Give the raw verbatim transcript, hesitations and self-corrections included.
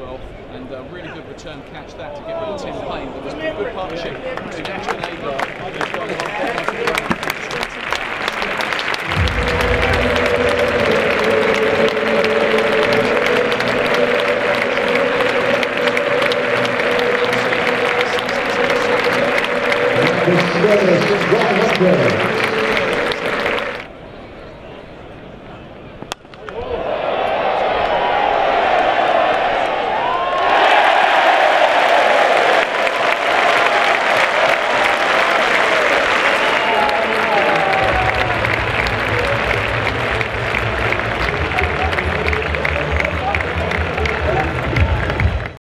well, and a really good return catch that to get rid of Tim Payne. But there's been a good partnership between Ashton and Agar. They've got a Marcus Stoinis is right up there.